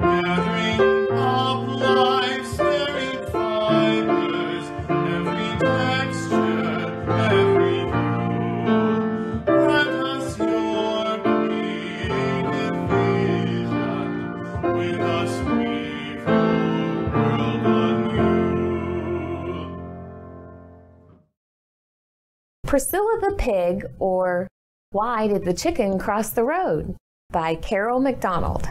gathering up life's varied fibers, every texture, every hue. Grant us your creative vision, with us weave the world anew. Priscilla the Pig, or Why Did the Chicken Cross the Road? By Carol MacDonald.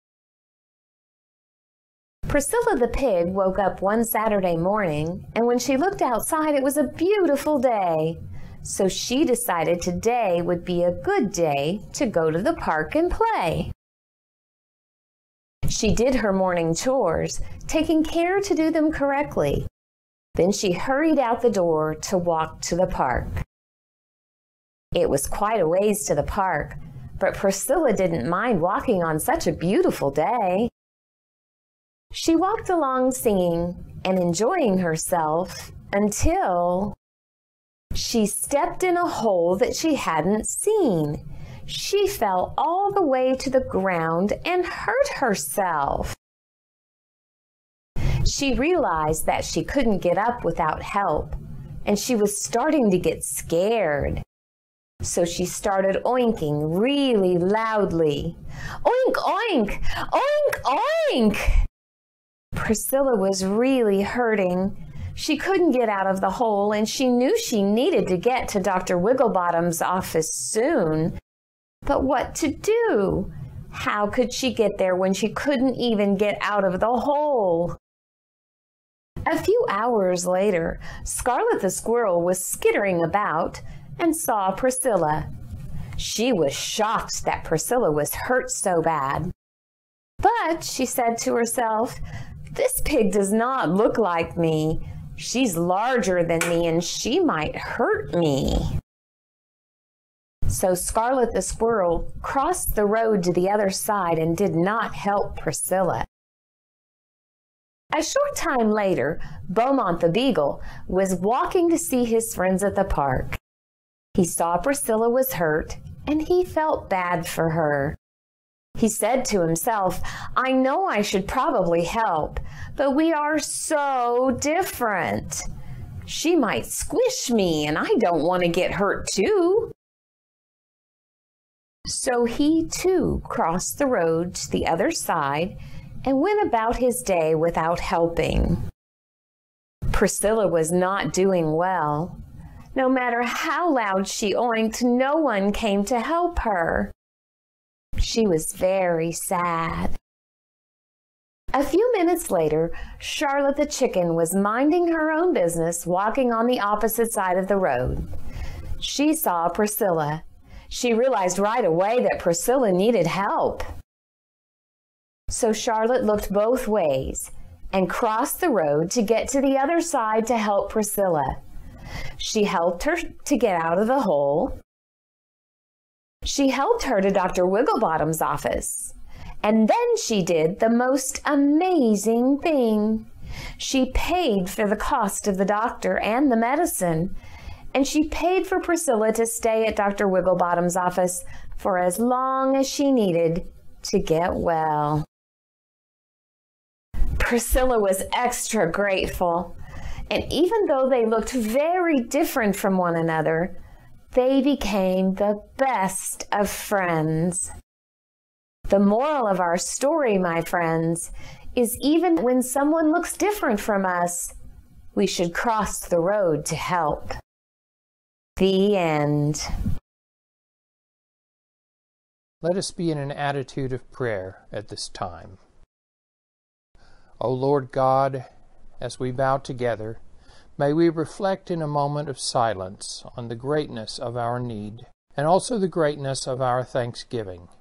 Priscilla the Pig woke up one Saturday morning, and when she looked outside, it was a beautiful day. So she decided today would be a good day to go to the park and play. She did her morning chores, taking care to do them correctly. Then she hurried out the door to walk to the park. It was quite a ways to the park, but Priscilla didn't mind walking on such a beautiful day. She walked along singing and enjoying herself until she stepped in a hole that she hadn't seen. She fell all the way to the ground and hurt herself. She realized that she couldn't get up without help, and she was starting to get scared. So she started oinking really loudly. Oink, oink! Oink, oink! Priscilla was really hurting. She couldn't get out of the hole, and she knew she needed to get to Dr. Wigglebottom's office soon. But what to do? How could she get there when she couldn't even get out of the hole? A few hours later, Scarlet the Squirrel was skittering about and saw Priscilla. She was shocked that Priscilla was hurt so bad. But she said to herself, "This pig does not look like me. She's larger than me and she might hurt me." So Scarlet the Squirrel crossed the road to the other side and did not help Priscilla. A short time later, Beaumont the Beagle was walking to see his friends at the park. He saw Priscilla was hurt, and he felt bad for her. He said to himself, "I know I should probably help, but we are so different. She might squish me, and I don't want to get hurt too." So he too crossed the road to the other side and went about his day without helping. Priscilla was not doing well. No matter how loud she oinked, no one came to help her. She was very sad. A few minutes later, Charlotte the Chicken was minding her own business, walking on the opposite side of the road. She saw Priscilla. She realized right away that Priscilla needed help. So Charlotte looked both ways and crossed the road to get to the other side to help Priscilla. She helped her to get out of the hole. She helped her to Dr. Wigglebottom's office. And then she did the most amazing thing. She paid for the cost of the doctor and the medicine. And she paid for Priscilla to stay at Dr. Wigglebottom's office for as long as she needed to get well. Priscilla was extra grateful. And even though they looked very different from one another, they became the best of friends. The moral of our story, my friends, is even when someone looks different from us, we should cross the road to help. The end. Let us be in an attitude of prayer at this time. O Lord God, as we bow together, may we reflect in a moment of silence on the greatness of our need and also the greatness of our thanksgiving.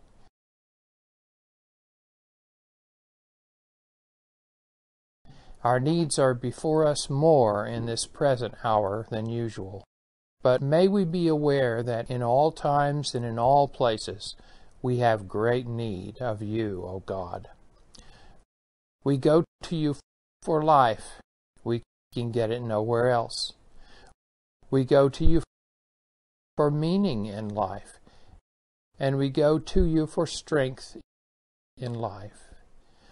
Our needs are before us more in this present hour than usual, but may we be aware that in all times and in all places we have great need of you, O God. We go to you for life. We can get it nowhere else. We go to you for meaning in life, and we go to you for strength in life.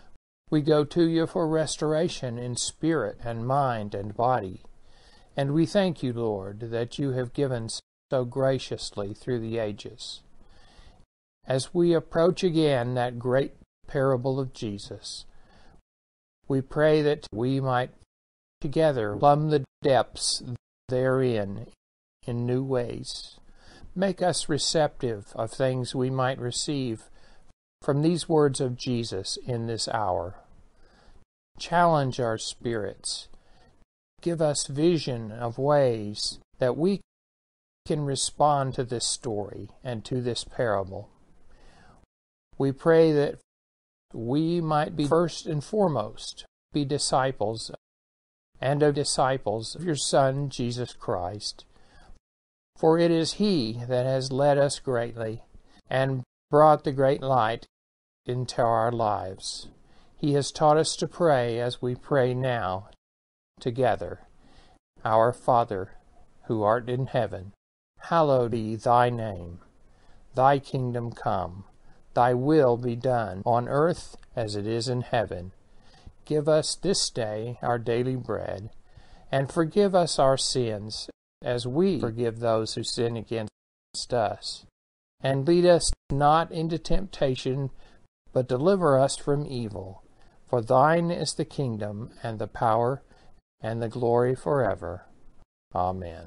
We go to you for restoration in spirit and mind and body. And we thank you, Lord, that you have given so graciously through the ages. As we approach again that great parable of Jesus, we pray that we might together plumb the depths therein in new ways. Make us receptive of things we might receive from these words of Jesus in this hour. Challenge our spirits. Give us vision of ways that we can respond to this story and to this parable. We pray that we might be first and foremost be disciples and of disciples of your Son, Jesus Christ. For it is He that has led us greatly and brought the great light into our lives. He has taught us to pray as we pray now together. Our Father, who art in heaven, hallowed be thy name. Thy kingdom come. Thy will be done on earth as it is in heaven. Give us this day our daily bread, and forgive us our sins as we forgive those who sin against us. And lead us not into temptation, but deliver us from evil. For thine is the kingdom, and the power, and the glory forever. Amen.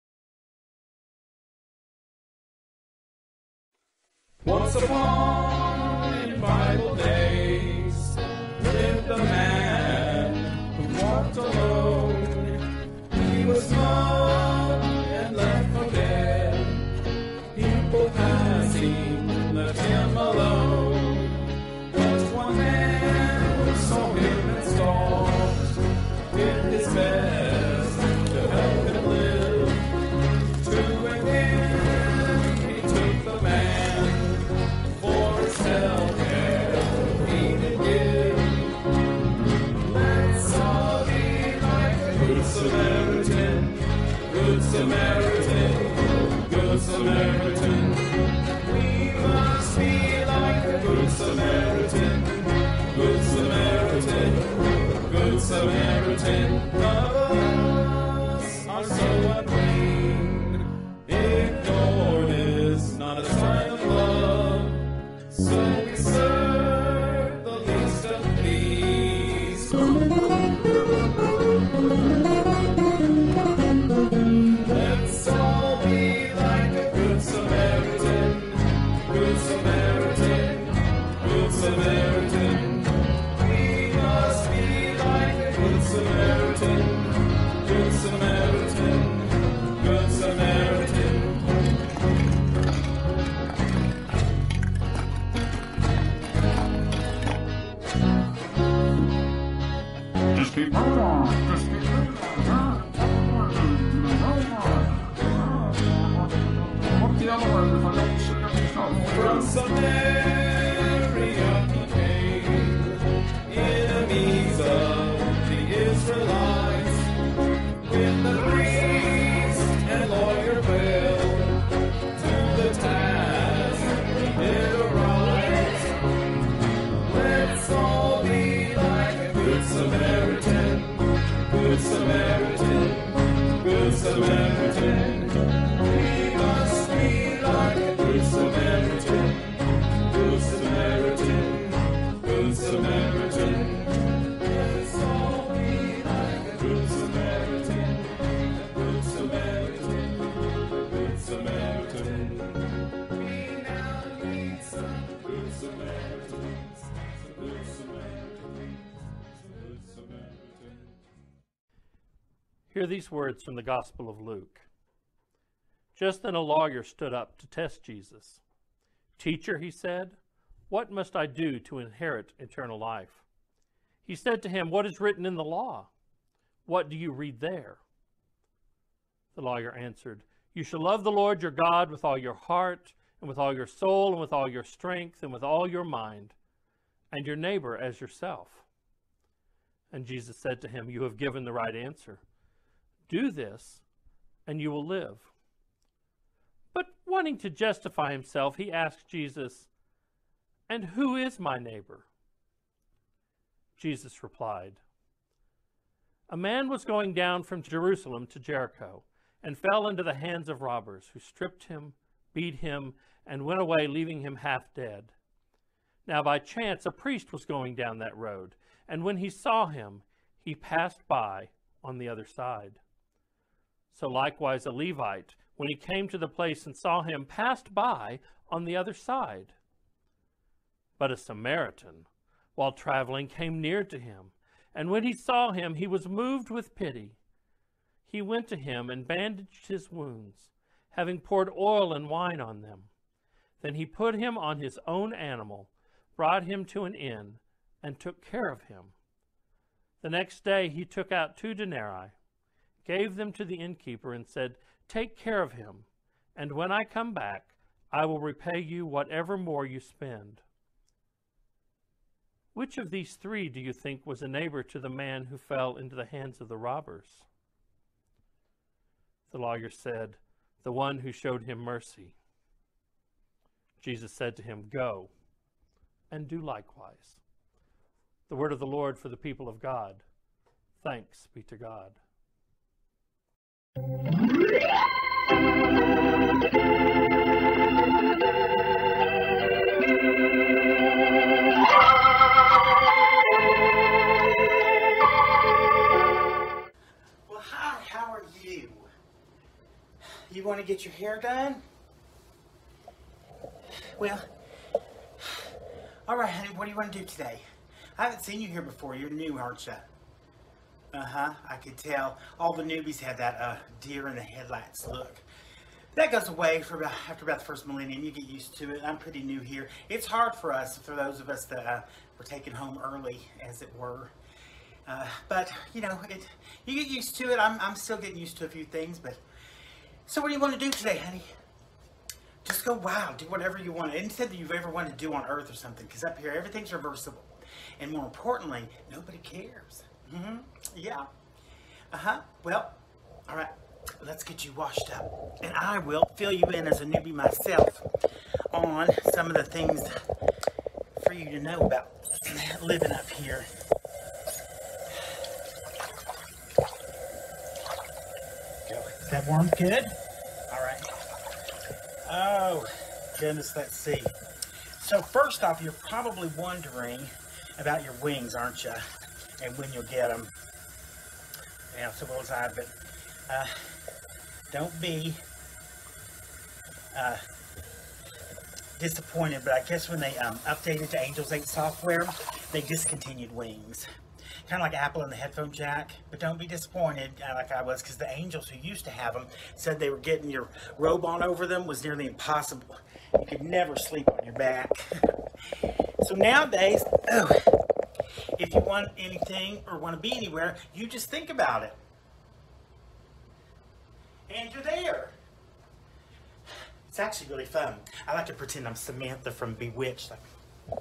Once upon in Bible days lived a man who walked alone. He was young and left for dead. People passing left him alone. But one man who saw him and stalked did his best to help him live. To again he took the man for his healthcare he did give. Let's all be like a good Samaritan, good Samaritan, good Samaritan. We must be like a good Samaritan, good Samaritan, good Samaritan. None of us are so unclean. Ignored is not a sign of love. So we serve the least of these. Let's all be like a good Samaritan, good Samaritan, good Samaritan. We must be like a good Samaritan, good Samaritan, good Samaritan. Just keep moving. Just keep moving. What's the other word if I don't see it? From Samaria he came, enemies of the Israelites. When the priest and lawyer fell to the task, he did arise. Let's all be like a good Samaritan, good Samaritan, good Samaritan. We must be like a good Samaritan, good Samaritan, good Samaritan. Let's all be like a good Samaritan, good Samaritan, good Samaritan. We now need some good Samaritans, good Samaritans, good Samaritans. Hear these words from the Gospel of Luke. Just then a lawyer stood up to test Jesus. "Teacher," he said, "what must I do to inherit eternal life?" He said to him, "What is written in the law? What do you read there?" The lawyer answered, "You shall love the Lord your God with all your heart, and with all your soul, and with all your strength, and with all your mind, and your neighbor as yourself." And Jesus said to him, "You have given the right answer. Do this, and you will live." But wanting to justify himself, he asked Jesus, "And who is my neighbor?" Jesus replied, "A man was going down from Jerusalem to Jericho and fell into the hands of robbers, who stripped him, beat him, and went away, leaving him half dead. Now by chance a priest was going down that road, and when he saw him, he passed by on the other side. So likewise a Levite, when he came to the place and saw him, passed by on the other side. But a Samaritan, while traveling, came near to him, and when he saw him, he was moved with pity. He went to him and bandaged his wounds, having poured oil and wine on them. Then he put him on his own animal, brought him to an inn, and took care of him. The next day he took out 2 denarii, gave them to the innkeeper, and said, 'Take care of him, and when I come back, I will repay you whatever more you spend.' Which of these 3 do you think was a neighbor to the man who fell into the hands of the robbers?" The lawyer said, "The one who showed him mercy." Jesus said to him, "Go and do likewise." The word of the Lord for the people of God. Thanks be to God. Well, hi, how are you? You want to get your hair done? Well, all right, honey, what do you want to do today? I haven't seen you here before. You're new, aren't you? Uh-huh, I could tell. All the newbies have that deer in the headlights look. That goes away after about the first millennium. You get used to it. I'm pretty new here. It's hard for us, for those of us that were taken home early, as it were. But, you know, you get used to it. I'm still getting used to a few things. But so what do you want to do today, honey? Just go wild. Do whatever you want. Anything that you've ever wanted to do on Earth or something. Because up here, everything's reversible. And more importantly, nobody cares. Yeah. Well, all right. Let's get you washed up. And I will fill you in as a newbie myself on some of the things for you to know about living up here. Is that warm? Good? All right. Oh, goodness, let's see. So first off, you're probably wondering about your wings, aren't you? And when you'll get them. Yeah, so was I, but don't be disappointed, but I guess when they updated to Angels 8 software, they discontinued wings. Kind of like Apple and the headphone jack, but don't be disappointed like I was, because the Angels who used to have them said they were getting your robe on over them was nearly impossible. You could never sleep on your back. So nowadays, if you want anything or want to be anywhere, you just think about it. And you're there. It's actually really fun. I like to pretend I'm Samantha from Bewitched. Like,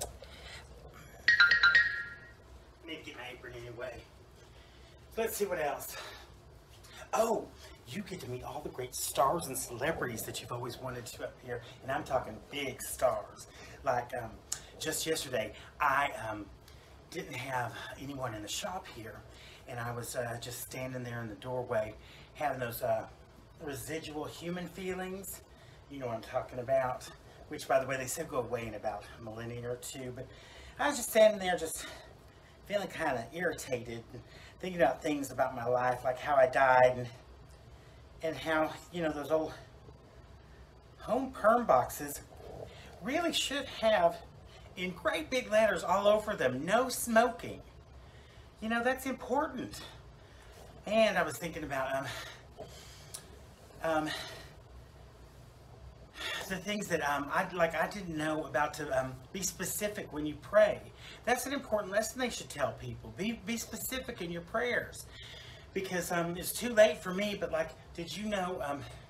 need to get my apron anyway. So let's see what else. Oh, you get to meet all the great stars and celebrities that you've always wanted to up here. And I'm talking big stars. Like, just yesterday, I didn't have anyone in the shop here. And I was just standing there in the doorway, having those residual human feelings. You know what I'm talking about. Which, by the way, they said go away in about a millennium or 2. But I was just standing there just feeling kind of irritated and thinking about things about my life, like how I died and how, you know, those old home perm boxes really should have in great big letters all over them, no smoking. You know, that's important. And I was thinking about the things that I didn't know about to be specific when you pray. That's an important lesson they should tell people. Be specific in your prayers, because it's too late for me. But like, did you know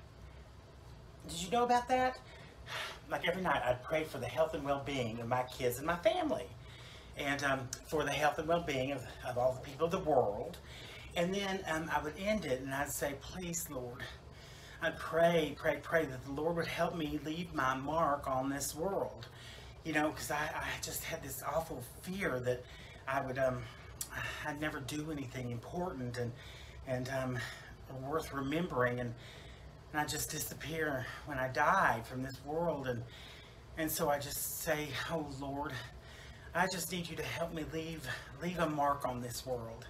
about that? Like every night, I'd pray for the health and well-being of my kids and my family, and for the health and well-being of all the people of the world. And then I would end it, and I'd say, "Please, Lord." I'd pray that the Lord would help me leave my mark on this world. You know, because I just had this awful fear that I would I'd never do anything important and worth remembering, and I just disappear when I die from this world, and so I just say, oh Lord, I just need you to help me leave a mark on this world.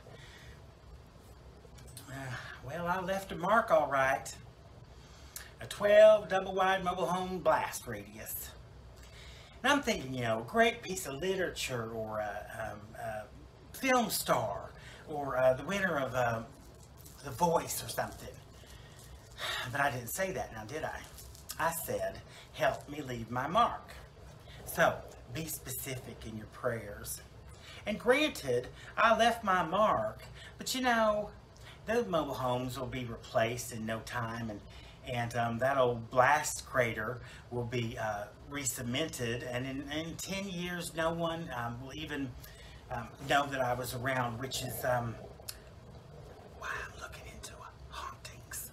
Well, I left a mark all right. A 12 double-wide mobile home blast radius. And I'm thinking, you know, a great piece of literature, or a film star, or the winner of The Voice or something. But I didn't say that now, did I? I said, help me leave my mark. So, be specific in your prayers. And granted, I left my mark, but you know, those mobile homes will be replaced in no time, and that old blast crater will be re-cemented, and in 10 years, no one will even know that I was around, which is why I'm looking into hauntings.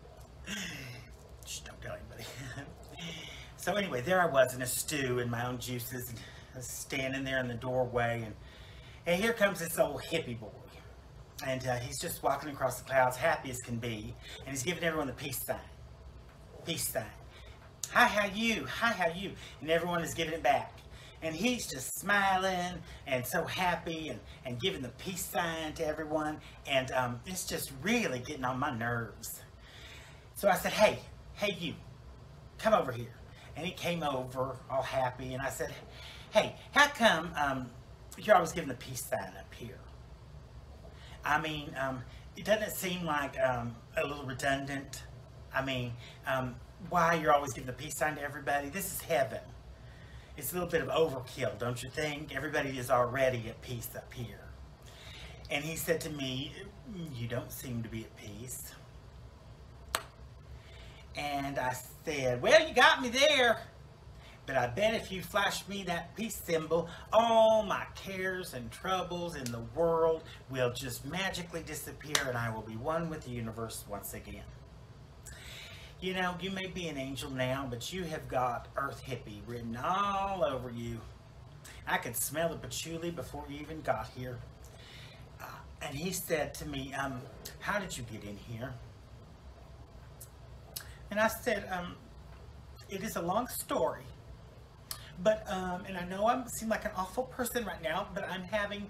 Shh, don't tell anybody. So anyway, there I was in a stew in my own juices, and standing there in the doorway, and here comes this old hippie boy. And he's just walking across the clouds, happy as can be, and he's giving everyone the peace sign. Peace sign. Hi, how you? Hi, how you? And everyone is giving it back. And he's just smiling and so happy and giving the peace sign to everyone. And it's just really getting on my nerves. So I said, hey you, come over here. And he came over all happy, and I said, hey, how come you're always giving the peace sign up here? I mean, it doesn't seem like a little redundant. I mean, why you're always giving the peace sign to everybody? This is heaven. It's a little bit of overkill, don't you think? Everybody is already at peace up here. And he said to me, you don't seem to be at peace. And I said, well, you got me there. But I bet if you flash me that peace symbol, all my cares and troubles in the world will just magically disappear, and I will be one with the universe once again. You know, you may be an angel now, but you have got Earth Hippie written all over you. I could smell the patchouli before you even got here. And he said to me, how did you get in here? And I said, it is a long story. But, and I know I seem like an awful person right now, but I'm having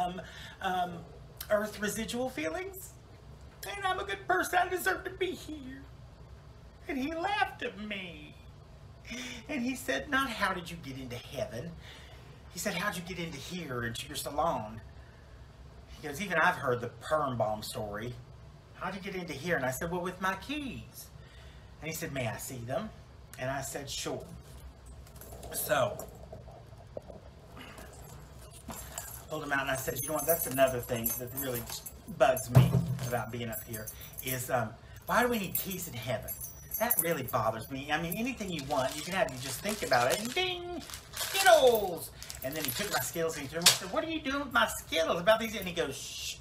Earth residual feelings. And I'm a good person. I deserve to be here. And he laughed at me. And he said, not how did you get into heaven? He said, how'd you get into here, into your salon? He goes, even I've heard the perm bomb story. How'd you get into here? And I said, well, with my keys. And he said, may I see them? And I said, sure. So, I pulled him out and I said, you know what, that's another thing that really bugs me about being up here, is why do we need keys in heaven? That really bothers me. I mean, anything you want, you can have, you just think about it, and ding, Skittles! And then he took my Skittles and he threw them. I said, what are you doing with my Skittles about these? And he goes, shh.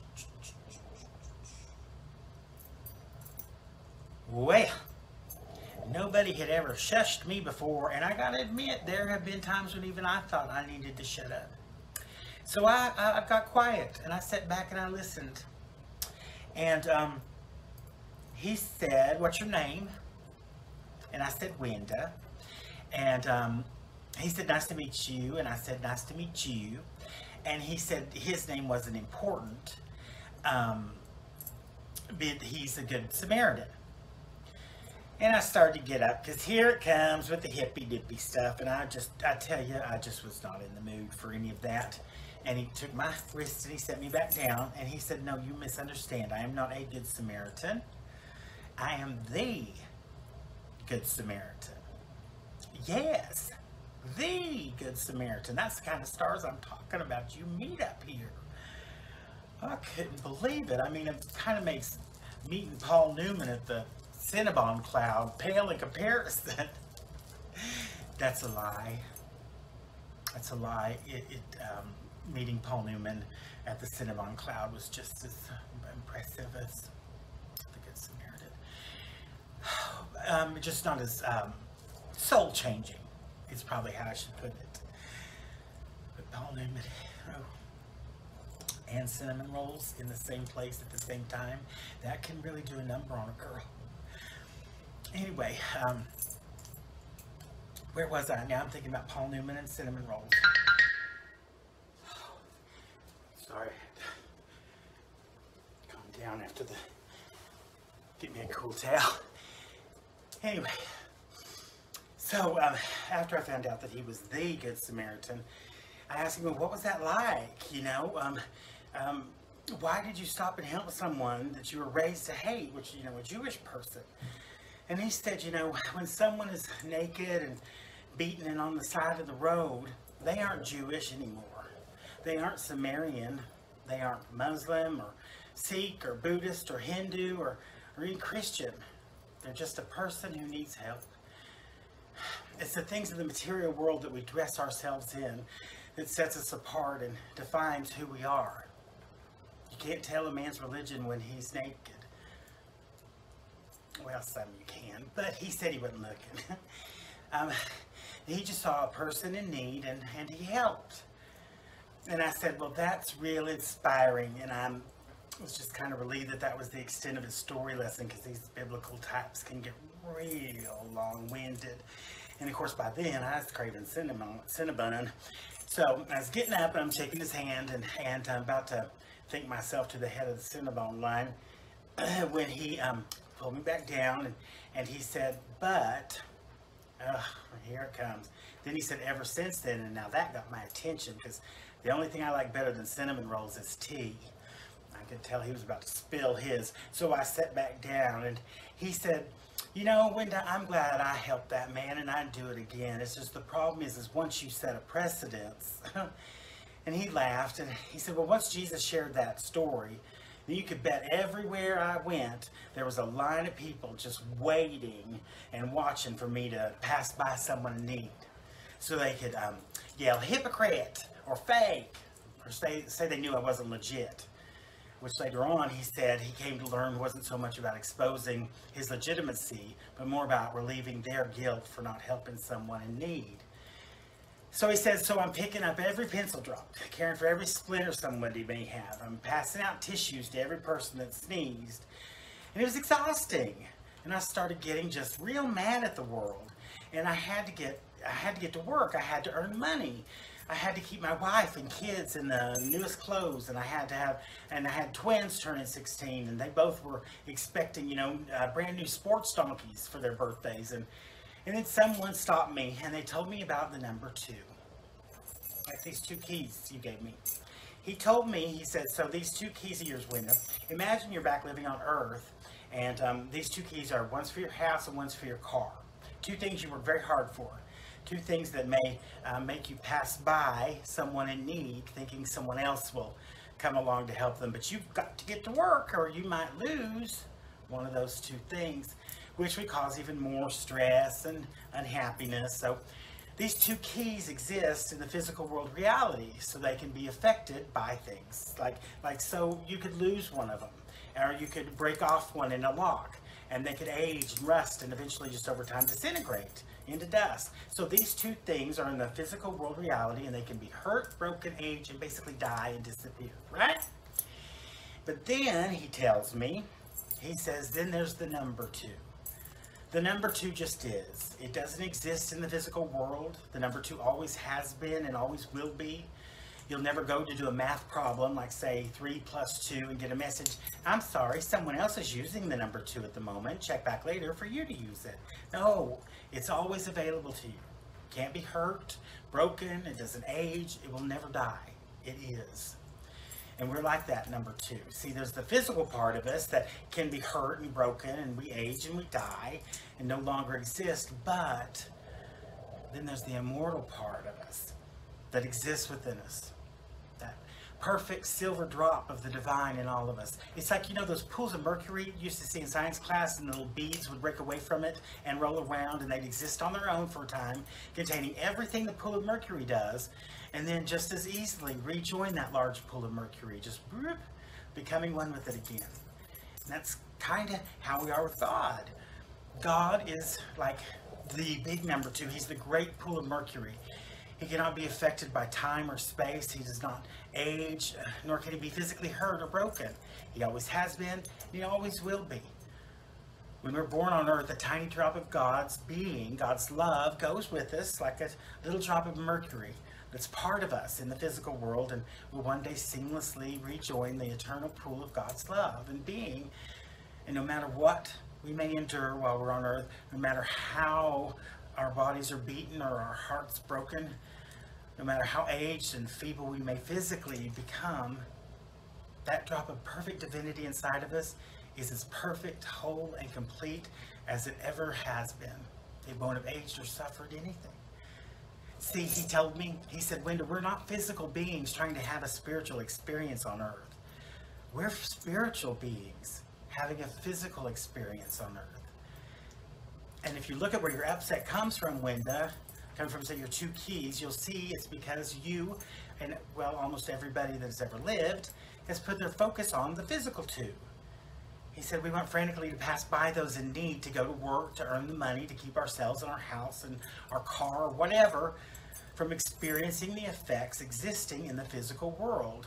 Well, nobody had ever shushed me before, and I gotta admit, there have been times when even I thought I needed to shut up. So I got quiet, and I sat back and I listened. And he said, what's your name? And I said, Wenda. And he said, nice to meet you. And I said, nice to meet you. And he said his name wasn't important, but he's a Good Samaritan. And I started to get up, because here it comes with the hippy-dippy stuff, and I tell you, I just was not in the mood for any of that. And he took my wrist and he set me back down, and he said, no, you misunderstand. I am not a Good Samaritan. I am the Good Samaritan. Yes, the Good Samaritan. That's the kind of stars I'm talking about. You meet up here. I couldn't believe it. I mean, it kind of makes meeting Paul Newman at the Cinnabon cloud pale in comparison. That's a lie. That's a lie. Meeting Paul Newman at the Cinnabon cloud was just as impressive as the Good Samaritan. Just not as soul changing is probably how I should put it. But Paul Newman, oh. and cinnamon rolls in the same place at the same time, that can really do a number on a girl. Anyway, where was I? Now I'm thinking about Paul Newman and cinnamon rolls. Sorry. Calm down after the... Get me a cool towel. Anyway, so after I found out that he was the Good Samaritan, I asked him, well, what was that like? You know, why did you stop and help someone that you were raised to hate, which, you know, a Jewish person? And he said, you know, when someone is naked and beaten and on the side of the road, they aren't Jewish anymore. They aren't Sumerian. They aren't Muslim or Sikh or Buddhist or Hindu or even Christian. They're just a person who needs help. It's the things of the material world that we dress ourselves in that sets us apart and defines who we are. You can't tell a man's religion when he's naked. Well, some you can, but he said he wasn't looking. He just saw a person in need and he helped. And I said, well, that's real inspiring, and I was just kind of relieved that that was the extent of his story lesson, because these biblical types can get real long-winded. And of course, by then, I was craving cinnamon. So I was getting up, and I'm shaking his hand, and I'm about to think myself to the head of the cinnamon line when he pulled me back down, and he said, but, here it comes. Then he said, ever since then, and now that got my attention, because the only thing I like better than cinnamon rolls is tea. I could tell he was about to spill his. So I sat back down, and he said, you know, Wenda, I'm glad I helped that man, and I'd do it again. It's just the problem is once you set a precedence. And he laughed, and he said, well, once Jesus shared that story, then you could bet everywhere I went, there was a line of people just waiting and watching for me to pass by someone in need. So they could yell, hypocrite, or fake, or say they knew I wasn't legit. Which later on, he said he came to learn wasn't so much about exposing his legitimacy, but more about relieving their guilt for not helping someone in need. So he says, so I'm picking up every pencil drop, caring for every splinter somebody may have. I'm passing out tissues to every person that sneezed. And it was exhausting. And I started getting just real mad at the world. And I had to get to work. I had to earn money. I had to keep my wife and kids in the newest clothes, and I had twins turning 16, and they both were expecting, you know, brand new sports donkeys for their birthdays. And then someone stopped me, and they told me about the number 2. Like these 2 keys you gave me. He told me, he said, so these 2 keys of yours, Wenda, imagine you're back living on Earth, and these 2 keys are one's for your house and one's for your car. 2 things you work very hard for. 2 things that may make you pass by someone in need, thinking someone else will come along to help them. But you've got to get to work, or you might lose one of those 2 things, which would cause even more stress and unhappiness. So these 2 keys exist in the physical world reality, so they can be affected by things. Like so you could lose one of them, or you could break off one in a lock, and they could age and rust and eventually just over time disintegrate into dust. So these 2 things are in the physical world reality, and they can be hurt, broken, age, and basically die and disappear, right? But then he tells me, he says, then there's the number 2. The number 2 just is. It doesn't exist in the physical world. The number 2 always has been and always will be. You'll never go to do a math problem like, say, 3 + 2 and get a message, I'm sorry, someone else is using the number 2 at the moment. Check back later for you to use it. No, it's always available to you. Can't be hurt, broken, it doesn't age, it will never die. It is. And we're like that, number 2. See, there's the physical part of us that can be hurt and broken, and we age and we die and no longer exist. But then there's the immortal part of us that exists within us. That perfect silver drop of the divine in all of us. It's like, you know, those pools of mercury you used to see in science class, and the little beads would break away from it and roll around, and they'd exist on their own for a time, containing everything the pool of mercury does, and then just as easily rejoin that large pool of mercury, just whoop, becoming one with it again. And that's kind of how we are with God. God is like the big number 2. He's the great pool of mercury. He cannot be affected by time or space. He does not age, nor can he be physically hurt or broken. He always has been, and he always will be. When we're born on earth, a tiny drop of God's being, God's love, goes with us like a little drop of mercury that's part of us in the physical world, and will one day seamlessly rejoin the eternal pool of God's love and being. And no matter what we may endure while we're on earth, no matter how our bodies are beaten or our hearts broken, no matter how aged and feeble we may physically become, that drop of perfect divinity inside of us is as perfect, whole, and complete as it ever has been. It won't have aged or suffered anything. See, he told me, he said, Wenda, we're not physical beings trying to have a spiritual experience on earth. We're spiritual beings having a physical experience on earth. And if you look at where your upset comes from, Wenda, coming from, say, your 2 keys, you'll see it's because you, and well, almost everybody that has ever lived, has put their focus on the physical 2. He said we went frantically to pass by those in need, to go to work, to earn the money, to keep ourselves and our house and our car or whatever from experiencing the effects existing in the physical world.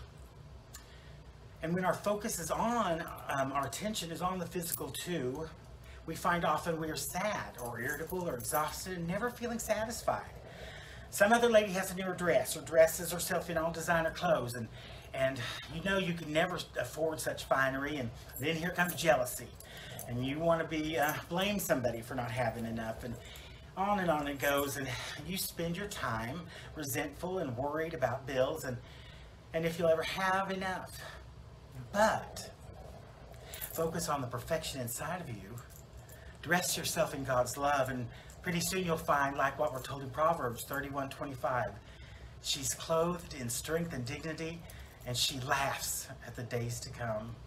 And when our focus is on, our attention is on the physical 2, we find often we are sad or irritable or exhausted and never feeling satisfied. Some other lady has a newer dress or dresses herself in all designer clothes, and you know you can never afford such finery, and then here comes jealousy. And you want to be blame somebody for not having enough, and on it goes, and you spend your time resentful and worried about bills and if you'll ever have enough. But focus on the perfection inside of you. Dress yourself in God's love, and pretty soon you'll find, like what we're told in Proverbs 31:25, she's clothed in strength and dignity, and she laughs at the days to come.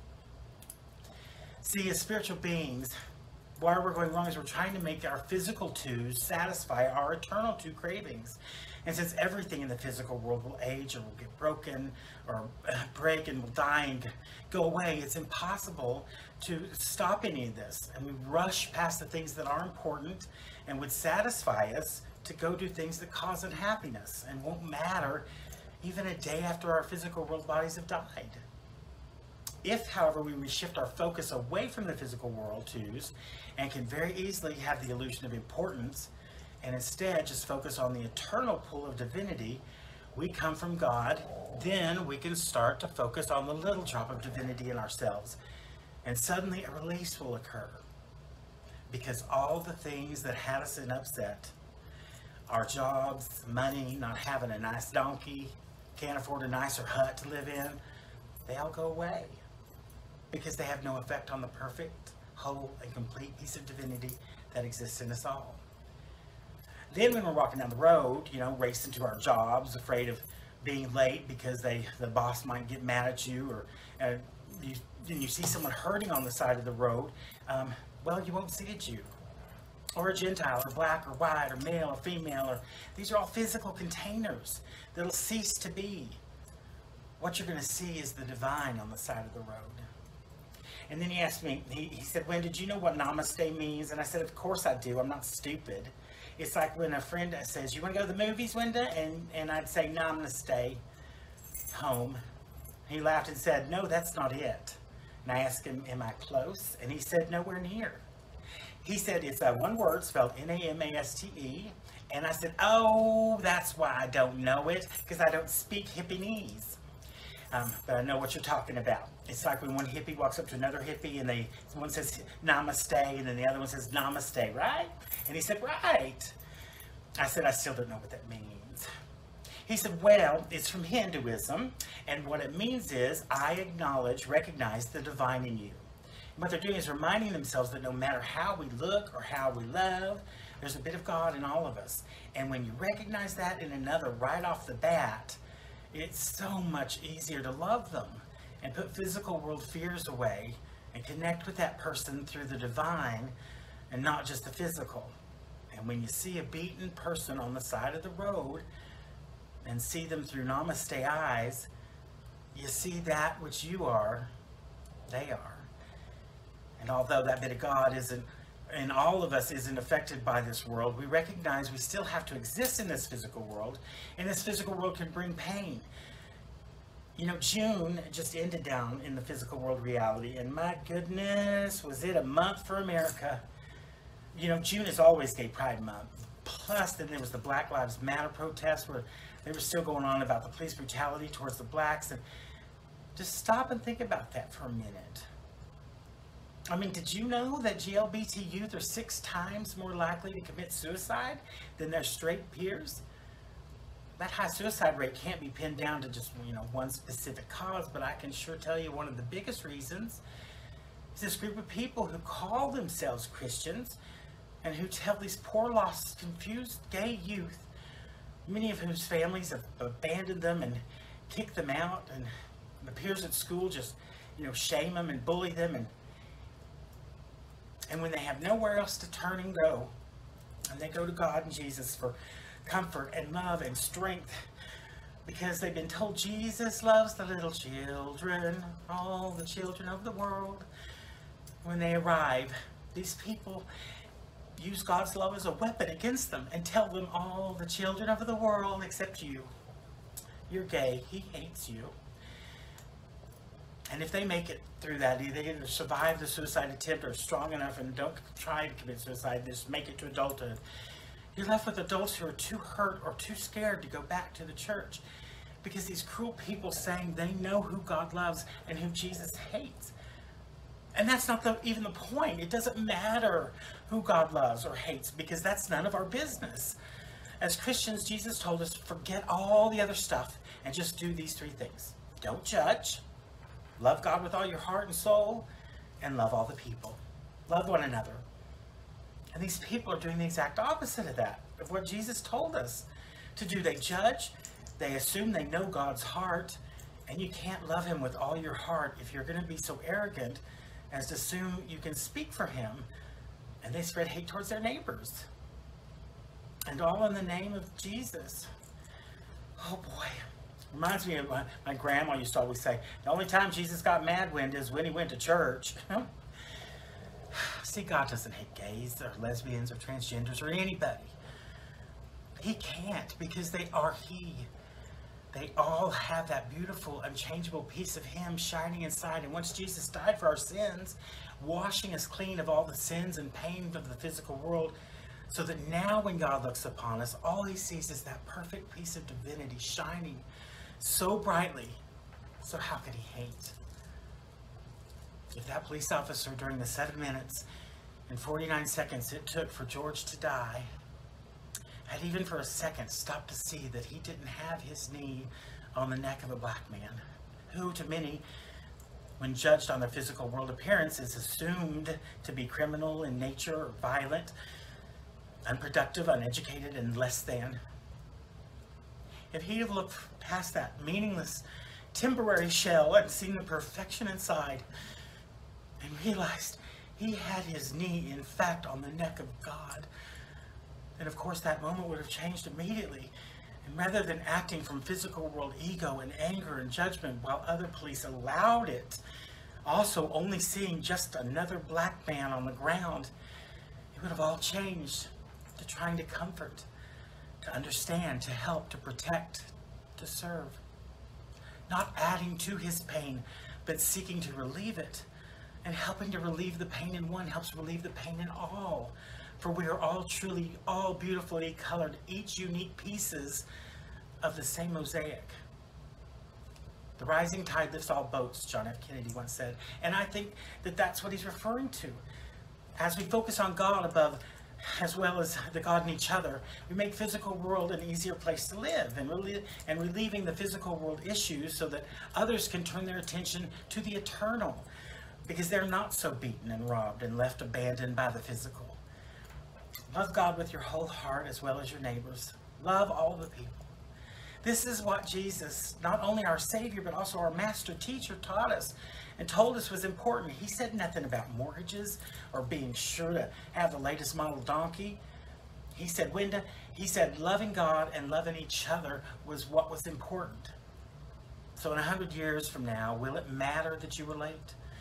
See, as spiritual beings, why we're going wrong is we're trying to make our physical 2s satisfy our eternal 2 cravings. And since everything in the physical world will age or will get broken or break and will die and go away, it's impossible to stop any of this. And we rush past the things that are important and would satisfy us to go do things that cause unhappiness and won't matter even a day after our physical world bodies have died. If, however, we reshift our focus away from the physical world 2s and can very easily have the illusion of importance and instead just focus on the eternal pool of divinity, we come from God, then we can start to focus on the little drop of divinity in ourselves. And suddenly a release will occur. Because all the things that had us in upset, our jobs, money, not having a nice donkey, can't afford a nicer hut to live in, they all go away. Because they have no effect on the perfect, whole, and complete piece of divinity that exists in us all. Then when we're walking down the road, you know, racing to our jobs, afraid of being late because the boss might get mad at you, or you see someone hurting on the side of the road, well, you won't see a Jew, or a Gentile, or black, or white, or male, or female, or these are all physical containers that'll cease to be. What you're going to see is the divine on the side of the road. And then he asked me, he said, Wenda, did you know what namaste means? And I said, of course I do. I'm not stupid. It's like when a friend says, you want to go to the movies, Wenda? And I'd say, namaste, home. He laughed and said, no, that's not it. And I asked him, am I close? And he said, nowhere near. He said, it's one word spelled N-A-M-A-S-T-E. And I said, oh, that's why I don't know it, because I don't speak Hippinese. But I know what you're talking about. It's like when one hippie walks up to another hippie and one says namaste and then the other one says namaste, right? And he said, right. I said, I still don't know what that means. He said, well, it's from Hinduism, and what it means is I recognize the divine in you. And what they're doing is reminding themselves that no matter how we look or how we love, there's a bit of God in all of us. And when you recognize that in another right off the bat, it's so much easier to love them and put physical world fears away and connect with that person through the divine and not just the physical. And when you see a beaten person on the side of the road and see them through namaste eyes, you see that which you are, they are. And although that bit of God isn't and all of us isn't affected by this world, we recognize we still have to exist in this physical world, and this physical world can bring pain. You know, June just ended down in the physical world reality, and my goodness, was it a month for America. You know, June is always Gay Pride Month. Plus, then there was the Black Lives Matter protests where they were still going on about the police brutality towards the blacks. And just stop and think about that for a minute. I mean, did you know that GLBT youth are 6 times more likely to commit suicide than their straight peers? That high suicide rate can't be pinned down to just, you know, one specific cause, but I can sure tell you one of the biggest reasons is this group of people who call themselves Christians and who tell these poor, lost, confused gay youth, many of whose families have abandoned them and kicked them out, and the peers at school just, you know, shame them and bully them, and when they have nowhere else to turn and go, and they go to God and Jesus for comfort and love and strength, because they've been told Jesus loves the little children, all the children of the world. When they arrive, these people use God's love as a weapon against them and tell them, all the children of the world except you, you're gay, he hates you. And if they make it through that, they either survive the suicide attempt or are strong enough and don't try to commit suicide, just make it to adulthood, you're left with adults who are too hurt or too scared to go back to the church, because these cruel people saying they know who God loves and who Jesus hates. And that's not even the point. It doesn't matter who God loves or hates, because that's none of our business. As Christians, Jesus told us to forget all the other stuff and just do these 3 things. Don't judge, love God with all your heart and soul, and love all the people. Love one another. And these people are doing the exact opposite of that, of what Jesus told us to do. They judge, they assume they know God's heart, and you can't love him with all your heart if you're going to be so arrogant as to assume you can speak for him. And they spread hate towards their neighbors. And all in the name of Jesus. Oh boy. Reminds me of my grandma used to always say, the only time Jesus got mad, Wenda, is when he went to church. See, God doesn't hate gays or lesbians or transgenders or anybody. He can't, because they are he. They all have that beautiful, unchangeable piece of him shining inside. And once Jesus died for our sins, washing us clean of all the sins and pain of the physical world, so that now when God looks upon us, all he sees is that perfect piece of divinity shining so brightly. So how could he hate? If that police officer, during the 7 minutes and 49 seconds it took for George to die, had even for a second stopped to see that he didn't have his knee on the neck of a black man, who to many, when judged on their physical world appearance, is assumed to be criminal in nature or violent, unproductive, uneducated, and less than. If he'd have looked past that meaningless, temporary shell and seen the perfection inside, and realized he had his knee, in fact, on the neck of God, then of course that moment would have changed immediately. And rather than acting from physical world ego and anger and judgment while other police allowed it, also only seeing just another black man on the ground, it would have all changed to trying to comfort, to understand, to help, to protect, to serve. Not adding to his pain, but seeking to relieve it. And helping to relieve the pain in one helps relieve the pain in all. For we are all truly, all beautifully colored, each unique pieces of the same mosaic. The rising tide lifts all boats, John F. Kennedy once said. And I think that that's what he's referring to. As we focus on God above, as well as the God in each other, we make physical world an easier place to live, and relieving the physical world issues so that others can turn their attention to the eternal, because they're not so beaten and robbed and left abandoned by the physical. Love God with your whole heart as well as your neighbors. Love all the people. This is what Jesus, not only our Savior, but also our master teacher, taught us and told us was important. He said nothing about mortgages or being sure to have the latest model donkey. He said, Wenda, he said loving God and loving each other was what was important. So in 100 years from now, will it matter that you were late?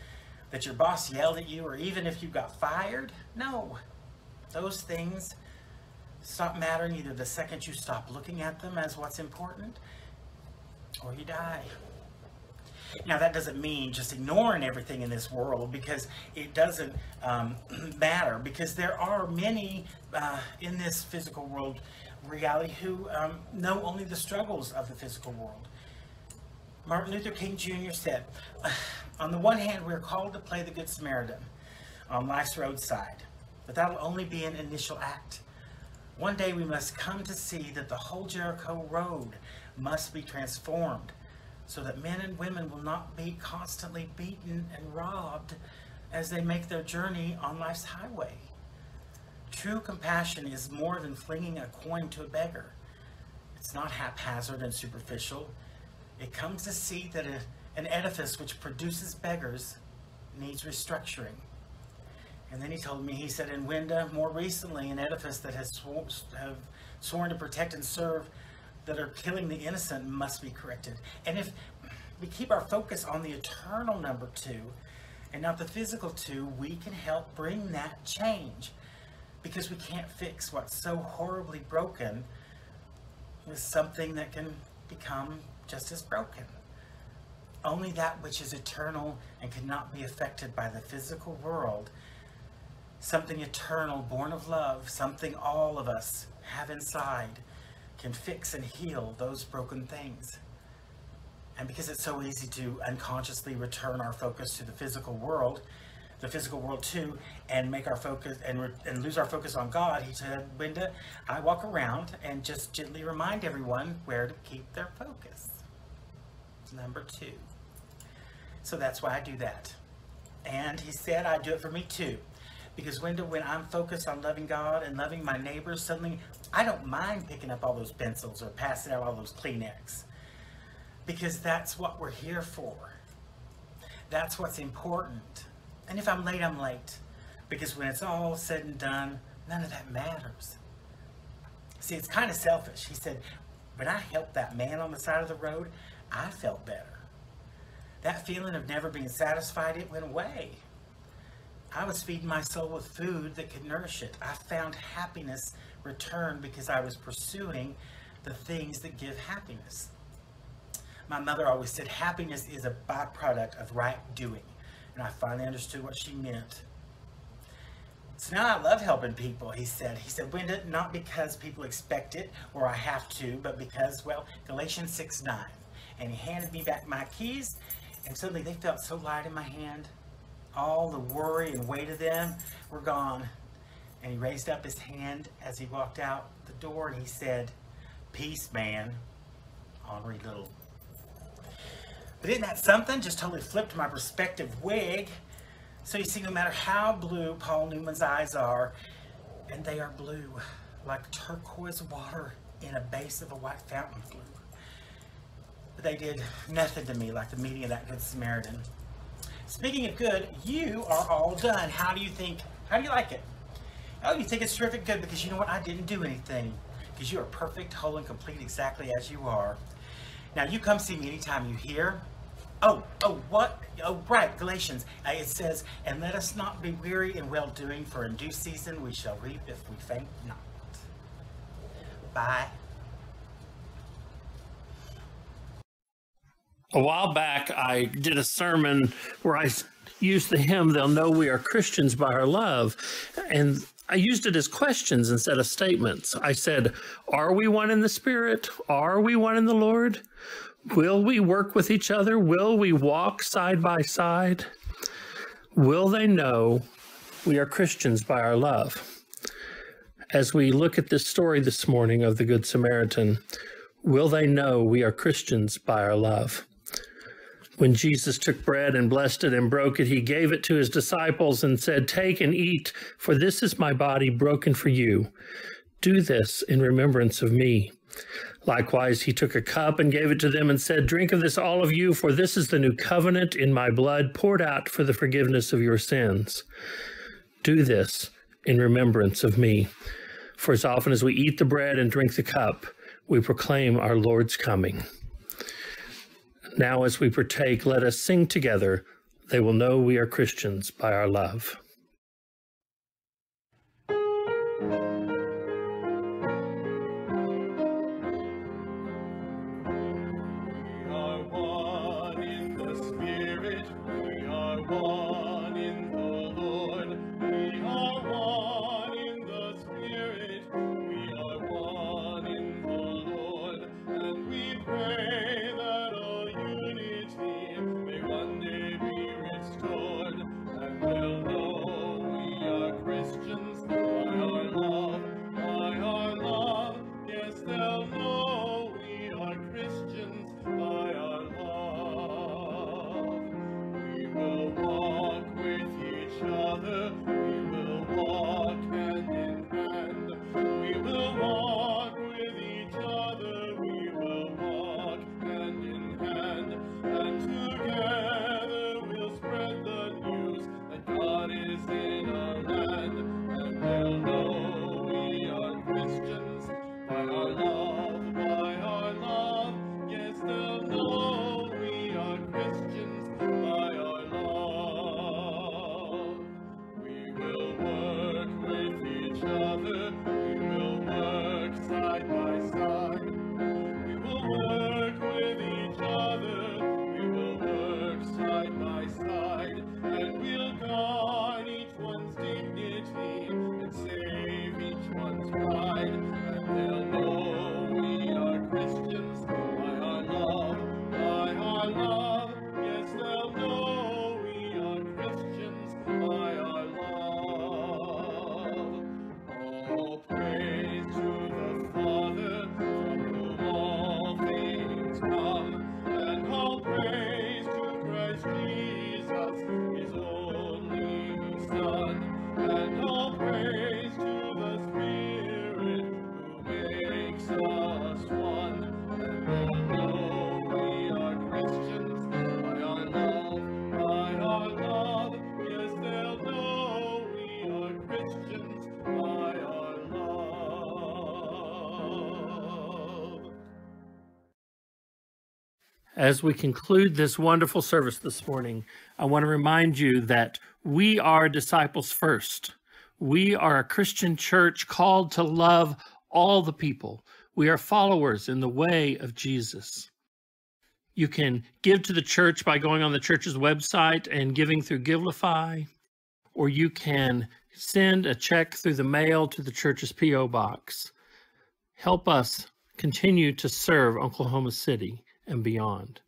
that your boss yelled at you, or even if you got fired. No, those things stop mattering either the second you stop looking at them as what's important, or you die. Now, that doesn't mean just ignoring everything in this world, because it doesn't matter, because there are many in this physical world reality who know only the struggles of the physical world. Martin Luther King Jr. said, on the one hand, we're called to play the Good Samaritan on life's roadside, but that'll only be an initial act. One day we must come to see that the whole Jericho road must be transformed, so that men and women will not be constantly beaten and robbed as they make their journey on life's highway. True compassion is more than flinging a coin to a beggar. It's not haphazard and superficial. It comes to see that an edifice which produces beggars needs restructuring. And then he told me, he said, in Wenda, more recently, an edifice that has sworn to protect and serve that are killing the innocent must be corrected. And if we keep our focus on the eternal number 2 and not the physical 2, we can help bring that change, because we can't fix what's so horribly broken with something that can become just as broken. Only that which is eternal and cannot be affected by the physical world, something eternal, born of love, something all of us have inside, can fix and heal those broken things. And because it's so easy to unconsciously return our focus to the physical world too, and make our focus and lose our focus on God, he said, Wenda, I walk around and just gently remind everyone where to keep their focus. It's number 2. So that's why I do that. And he said, I do it for me too. Because Wenda, when I'm focused on loving God and loving my neighbors, suddenly I don't mind picking up all those pencils or passing out all those Kleenex. Because that's what we're here for. That's what's important. And if I'm late, I'm late. Because when it's all said and done, none of that matters. See, it's kind of selfish. He said, when I helped that man on the side of the road, I felt better. That feeling of never being satisfied, it went away. I was feeding my soul with food that could nourish it. I found happiness return because I was pursuing the things that give happiness. My mother always said happiness is a byproduct of right doing. And I finally understood what she meant. So now I love helping people, he said. He said, Wenda, not because people expect it or I have to, but because, well, Galatians 6:9. And he handed me back my keys, and suddenly they felt so light in my hand. All the worry and weight of them were gone. And he raised up his hand as he walked out the door, and he said, peace, man. Henri Little. But isn't that something? Just totally flipped my perspective wig. So you see, no matter how blue Paul Newman's eyes are, and they are blue, like turquoise water in a base of a white fountain blue, but they did nothing to me like the meeting of that Good Samaritan. Speaking of good, you are all done. How do you like it? Oh, you think it's terrific? Good, because you know what? I didn't do anything. Because you are perfect, whole, and complete exactly as you are. Now, you come see me anytime you hear. What? Oh, right, Galatians. It says, and let us not be weary in well-doing, for in due season we shall reap if we faint not. Bye. A while back, I did a sermon where I used the hymn, They'll Know We Are Christians by Our Love. And I used it as questions instead of statements. I said, are we one in the Spirit? Are we one in the Lord? Will we work with each other? Will we walk side by side? Will they know we are Christians by our love? As we look at this story this morning of the Good Samaritan, will they know we are Christians by our love? When Jesus took bread and blessed it and broke it, he gave it to his disciples and said, take and eat, for this is my body broken for you. Do this in remembrance of me. Likewise, he took a cup and gave it to them and said, drink of this, all of you, for this is the new covenant in my blood poured out for the forgiveness of your sins. Do this in remembrance of me. For as often as we eat the bread and drink the cup, we proclaim our Lord's coming. Now, as we partake, let us sing together They will know we are Christians by our love. As we conclude this wonderful service this morning, I want to remind you that we are disciples first. We are a Christian church called to love all the people. We are followers in the way of Jesus. You can give to the church by going on the church's website and giving through Givelify, or you can send a check through the mail to the church's P.O. box. Help us continue to serve Oklahoma City and beyond.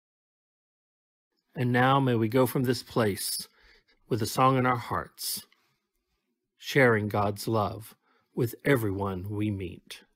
And now may we go from this place with a song in our hearts, sharing God's love with everyone we meet.